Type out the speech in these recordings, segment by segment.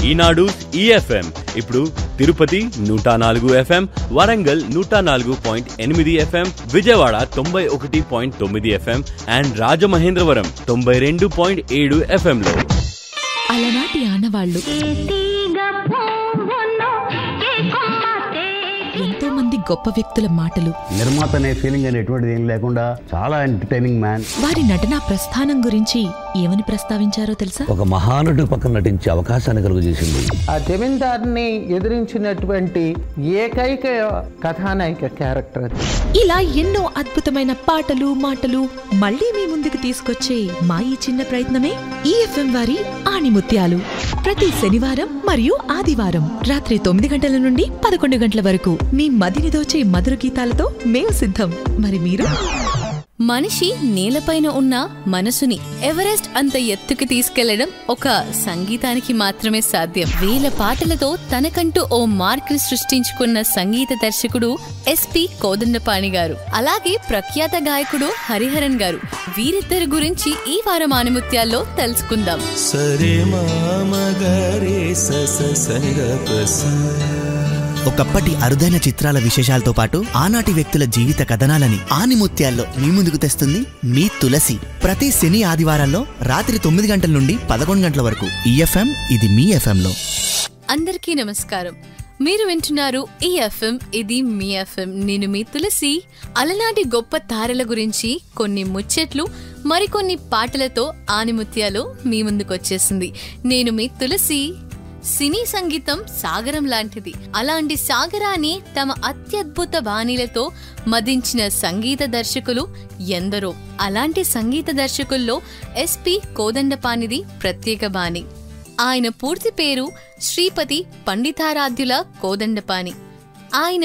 ఈనాడు EFM ఇప్పుడు Tirupati 104 FM, Warangal 104.8 FM, Vijayawada 91.9 FM and Rajamahendravaram 92.7 FM లో. అలనాటి ఆనవాళ్లు ఎంతో మంది గొప్ప వ్యక్తుల మాటలు, నిర్మాత అనే ఫీలింగ్ అనేటువంటిది ఏం లేకుండా చాలా ఎంటర్టైనింగ్ మ్యాన్. వారి నటనా ప్రస్థానం గురించి ఏమని ప్రస్తావించారో తెలుసా? ఒక మహానటుడి పక్కన నటించే అవకాశాన్ని కలుగజేసింది. ఆ జమీందార్ని ఎదిరించినటువంటి ఏకైక కథానాయిక క్యారెక్టర్ అది. ఇలా ఎన్నో అద్భుతమైన పాటలు మాటలు మళ్ళీ మీ ముందుకు తీసుకొచ్చే మా ఈ చిన్న ప్రయత్నమే EFM వారి ఆణిముత్యాలు. ప్రతి శనివారం మరియు ఆదివారం రాత్రి 9 గంటల నుండి 11 గంటల వరకు మీ మదిని దోచే మధుర గీతాలతో మేము సిద్ధం. మరి మీరు? మనిషి నేలపైన ఉన్న మనసుని ఎవరెస్ట్ అంత ఎత్తుకి తీసుకెళ్లడం ఒక సంగీతానికి మాత్రమే సాధ్యం. వేల పాటలతో తనకంటూ ఓ మార్క్ సృష్టించుకున్న సంగీత దర్శకుడు SP కోదండపాణి గారు, అలాగే ప్రఖ్యాత గాయకుడు హరిహరన్ గారు. వీరిద్దరి గురించి ఈ వారం ఆణిముత్యాల్లో తెలుసుకుందాం. ఒకప్పటి అరుదైన చిత్రాల విశేషాలతో పాటు ఆనాటి వ్యక్తుల జీవిత కథనాలని ఆణిముత్యాల్లో మీ ముందుకు తెస్తుంది మీ తులసి. ప్రతి శని ఆదివారాల్లో రాత్రి 9 గంటల నుండి 11 గంటల వరకు EFM ఇది మీ FM లో. అందరికీ నమస్కారం. మీరు వింటున్నారు EFM ఇది మీ FM. నేను మీ తులసి. అలనాటి గొప్ప తారల గురించి కొన్ని ముచ్చట్లు, మరికొన్ని పాటలతో ఆణిముత్యాలు మీ ముందుకొచ్చేసింది. నేను మీ తులసి. సినీ సంగీతం సాగరం లాంటిది. అలాంటి సాగరాన్ని తమ అత్యద్భుత బాణీలతో మదించిన సంగీత దర్శకులు ఎందరో. అలాంటి సంగీత దర్శకుల్లో SP కోదండపానిది ప్రత్యేక బాణి. ఆయన పూర్తి పేరు శ్రీపతి పండితారాధ్యుల కోదండపాని. ఆయన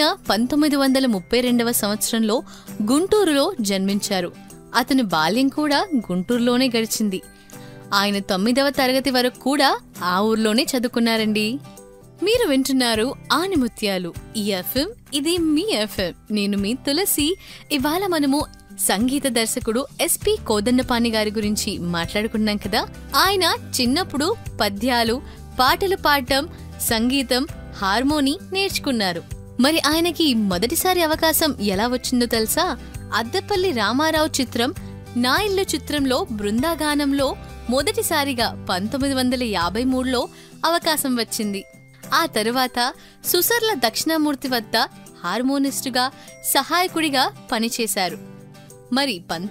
1932వ సంవత్సరంలో గుంటూరులో జన్మించారు. అతని బాల్యం కూడా గుంటూరులోనే గడిచింది. ఆయన 9వ తరగతి వరకు కూడా ఆ ఊర్లోనే చదువుకున్నారండి. మీరు వింటున్నారు ఆణిముత్యాలు. EFM ఇది మీ FM. నేను మీ తులసి. ఇవాళ మనము సంగీత దర్శకుడు SP కోదండపాని గారి గురించి మాట్లాడుకున్నాం కదా. ఆయన చిన్నప్పుడు పద్యాలు, పాటలు పాడటం, సంగీతం, హార్మోని నేర్చుకున్నారు. మరి ఆయనకి మొదటిసారి అవకాశం ఎలా వచ్చిందో తెలుసా? అద్దెపల్లి రామారావు చిత్రం నా ఇల్లు చిత్రంలో బృందాగానంలో మొదటిసారిగా 1953లో అవకాశం వచ్చింది. ఆ తరువాత సుసర్ల దక్షిణామూర్తి వద్ద హార్మోనిస్టుగా, సహాయకుడిగా పనిచేశారు. మరి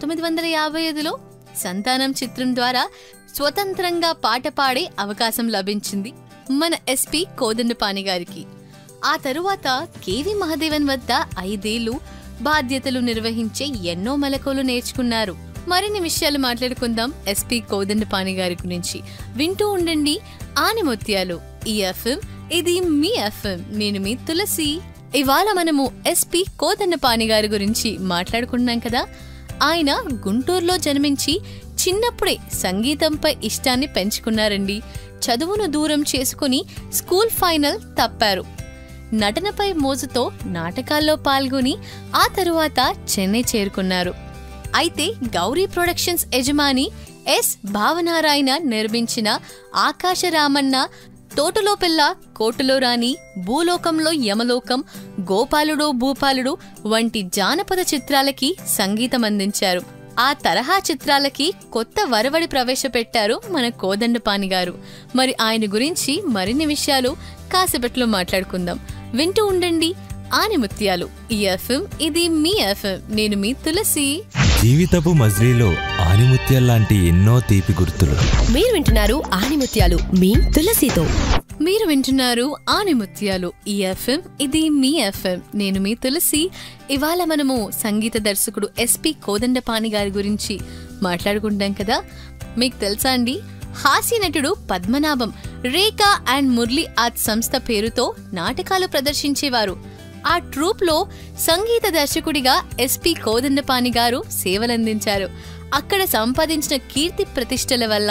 1955లో సంతానం చిత్రం ద్వారా స్వతంత్రంగా పాట పాడే అవకాశం లభించింది మన SP కోదండపాని గారికి. ఆ తరువాత KV మహాదేవన్ వద్ద 5 ఏళ్లు బాధ్యతలు నిర్వహించే ఎన్నో మెలకువలు నేర్చుకున్నారు. మరిన్ని విషయాలు మాట్లాడుకుందాం SP కోదండపాని గారి గురించి. వింటూ ఉండండి ఆణిముత్యాలు. EFM ఇది మీ FM. నేను మీ తులసి. ఇవాళ మనము SP కోదండపాని గారి గురించి మాట్లాడుకున్నాం కదా. ఆయన గుంటూరులో జన్మించి చిన్నప్పుడే సంగీతంపై ఇష్టాన్ని పెంచుకున్నారండి. చదువును దూరం చేసుకుని స్కూల్ ఫైనల్ తప్పారు. నటనపై మోజుతో నాటకాల్లో పాల్గొని ఆ తరువాత చెన్నై చేరుకున్నారు. అయితే గౌరీ ప్రొడక్షన్స్ యజమాని S భావనారాయణ నిర్మించిన ఆకాశరామన్న, తోటలో పిల్ల, కోటలో రాణి, భూలోకంలో యమలోకం, గోపాలుడో భూపాలుడు వంటి జానపద చిత్రాలకి సంగీతం అందించారు. ఆ తరహా చిత్రాలకి కొత్త వరవడి ప్రవేశపెట్టారు మన కోదండపాని గారు. మరి ఆయన గురించి మరిన్ని విషయాలు కాసేపట్లో మాట్లాడుకుందాం. వింటూ ఉండండి ఆణిముత్యాలు. EFM ఇది మీ FM. నేను మీ తులసి. జీవితపు మజిలీలో ఆణిముత్యాల్లాంటి ఎన్నో తీపి గుర్తులు. మీరు వింటున్నారు ఆణిముత్యాలు మీ తులసితో. మీరు వింటున్నారు ఆణిముత్యాలు. EFM ఇది మీ FM. నేను మీ తులసి. ఇవాళ మనము సంగీత దర్శకుడు SP కోదండపాని గారి గురించి మాట్లాడుకుంటాం కదా. మీకు తెలుసా అండి, హాస్య నటుడు పద్మనాభం రేఖా అండ్ మురళి ఆర్ట్ సంస్థ పేరుతో నాటకాలు ప్రదర్శించేవారు. ఆ ట్రూప్ లో సంగీత దర్శకుడిగా SP కోదండపాని గారు సేవలందించారు. అక్కడ సంపాదించిన కీర్తి ప్రతిష్టల వల్ల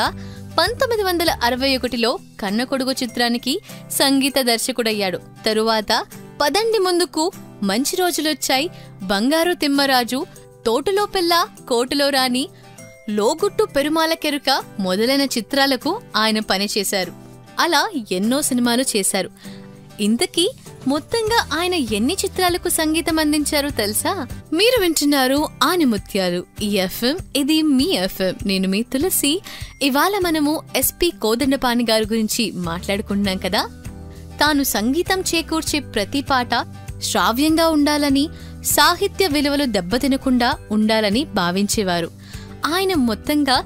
1961లో కన్నకొడుగు చిత్రానికి సంగీత దర్శకుడయ్యాడు. తరువాత పదండి ముందుకు, మంచి రోజులొచ్చాయి, బంగారు తిమ్మరాజు, తోటలో పిల్ల, కోటలో రాణి, లోగుట్టు పెరుమాల కెరుక మొదలైన చిత్రాలకు ఆయన పనిచేశారు. అలా ఎన్నో సినిమాలు చేశారు. ఇంతకీ మొత్తంగా ఆయన ఎన్ని చిత్రాలకు సంగీతం అందించారో తెలుసా? మీరు వింటున్నారు ఆనిముత్యాలు ఈ ఎఫ్ఎం, ఇది మీ ఎఫ్ఎం. నేను మీ తులసి. ఇవాళ మనము ఎస్పి కోదండపాణి గారి గురించి మాట్లాడుకుంటున్నాం కదా. తాను సంగీతం చేకూర్చే ప్రతి పాట శ్రావ్యంగా ఉండాలని, సాహిత్య విలువలు దెబ్బతినకుండా ఉండాలని భావించేవారు. ఆయన మొత్తంగా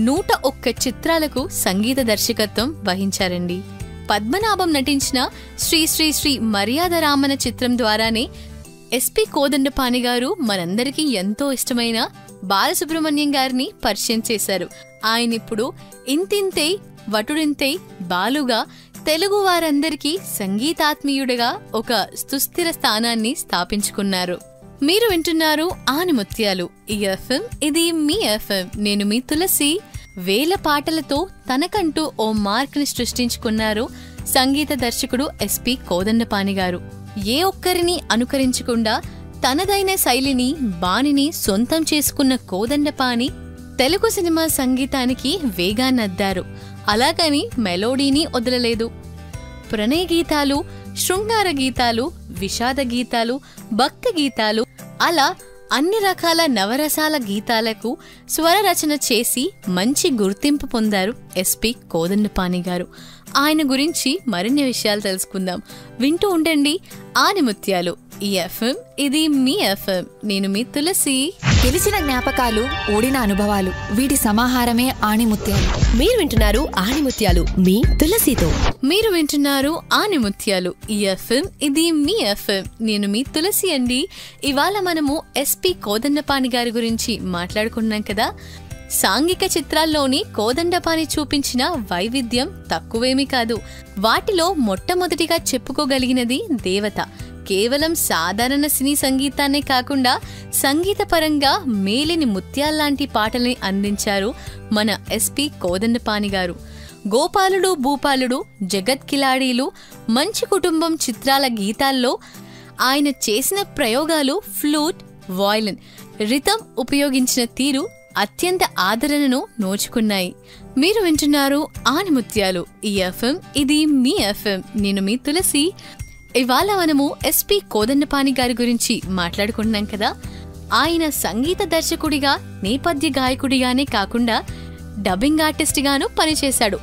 101 చిత్రాలకు సంగీత దర్శకత్వం వహించారండి. పద్మనాభం నటించిన శ్రీ శ్రీ శ్రీ మర్యాద రామన చిత్రం ద్వారానే ఎస్పి కోదండపాణి గారు మనందరికీ ఎంతో ఇష్టమైన బాలసుబ్రహ్మణ్యం గారిని పరిచయం చేశారు. ఆయనిప్పుడు ఇంతింతై వటుడింతై బాలుగా తెలుగు వారందరికీ సంగీతాత్మీయుడిగా ఒక సుస్థిర స్థానాన్ని స్థాపించుకున్నారు. మీరు వింటున్నారు ఆనిముత్యాలు ఈ ఎఫ్ఎం, ఇది మీ ఎఫ్ఎం. నేను మీ తులసి. వేల పాటలతో తనకంటూ ఓ మార్క్ ని సృష్టించుకున్నారు సంగీత దర్శకుడు ఎస్పి కోదండపాణి గారు. ఏ ఒక్కరిని అనుకరించకుండా తనదైన శైలిని, బాణిని సొంతం చేసుకున్న కోదండపాణి తెలుగు సినిమా సంగీతానికి వేగాన్నద్దారు. అలాగని మెలోడీని వదలలేదు. ప్రణయ గీతాలు, శృంగార గీతాలు, విషాద గీతాలు, భక్తి గీతాలు, అలా అన్ని రకాల నవరసాల గీతాలకు స్వర రచన చేసి మంచి గుర్తింపు పొందారు ఎస్పి కోదండపాణి గారు. ఆయన గురించి మరిన్ని విషయాలు తెలుసుకుందాం. వింటూ ఉండండి ఆనిముత్యాలు ఈ ఎఫ్ఎం, ఇది మీ ఎఫ్ఎం. నేను మీ తులసి. గెలిచిన జ్ఞాపకాలు, ఓడిన అనుభవాలు, వీటి సమాహారమే ఆణిముత్యాలు. మీరు వింటున్నారు ఆనిముత్యాలు మీ తులసితో. మీరు వింటున్నారు ఆనిముత్యాలు ఈ ఎఫ్ఎం, ఇది మీ ఎఫ్ఎం. నేను మీ తులసి అండి. ఇవాళ మనము ఎస్పి కోదండపాణి గారి గురించి మాట్లాడుకున్నాం కదా. సాంఘిక చిత్రాల్లోని కోదండపాణి చూపించిన వైవిధ్యం తక్కువేమీ కాదు. వాటిలో మొట్టమొదటిగా చెప్పుకోగలిగినది దేవత. కేవలం సాధారణ సినీ సంగీతాన్నే కాకుండా సంగీతపరంగా మేలిని ముత్యాల్లాంటి పాటల్ని అందించారు మన ఎస్పి కోదండపాణి గారు. గోపాలుడు భూపాలుడు, జగత్ కిలాడీలు, మంచి కుటుంబం చిత్రాల గీతాల్లో ఆయన చేసిన ప్రయోగాలు ఫ్లూట్, వయలిన్, రిథం ఉపయోగించిన తీరు అత్యంత ఆదరణను నోచుకున్నాయి. మీరు వింటున్నారు ఆనిముత్యాలు ఈ ఎఫ్ఎం, ఇది మీ ఎఫ్ఎం. నేను మీ తులసి. ఇవాళ మనము ఎస్పి కోదండపాణి గారి గురించి మాట్లాడుకుంటున్నాం కదా. ఆయన సంగీత దర్శకుడిగా, నేపథ్య గాయకుడిగానే కాకుండా డబ్బింగ్ ఆర్టిస్ట్ గాను పనిచేశాడు.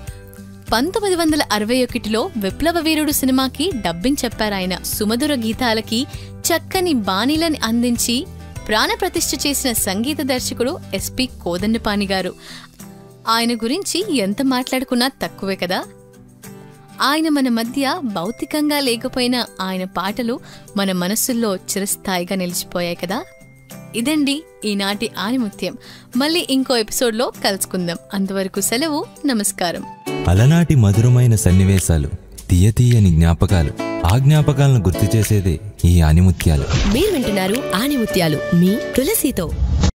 1961లో విప్లవ వీరుడు సినిమాకి డబ్బింగ్ చెప్పారాయన. సుమధుర గీతాలకి చక్కని బాణీలని అందించి ప్రాణప్రతిష్ఠ చేసిన సంగీత దర్శకుడు ఎస్పి కోదండపాణి గారు. ఆయన గురించి ఎంత మాట్లాడుకున్నా తక్కువే కదా. ఆయన మన మధ్య భౌతికంగా లేకపోయినా ఆయన పాటలు మన మనస్సుల్లో చిరస్థాయిగా నిలిచిపోయాయి కదా. ఇదండి ఈనాటి ఆనిముత్యం. మళ్ళీ ఇంకో ఎపిసోడ్లో కలుసుకుందాం. అంతవరకు సెలవు, నమస్కారం. అలనాటి మధురమైన సన్నివేశాలు, తీయతీయని జ్ఞాపకాలు, ఆ జ్ఞాపకాలను గుర్తు చేసేదే ఈ ఆనిముత్యాలు. మీరు వింటున్నారు ఆనిముత్యాలు మీ తులసితో.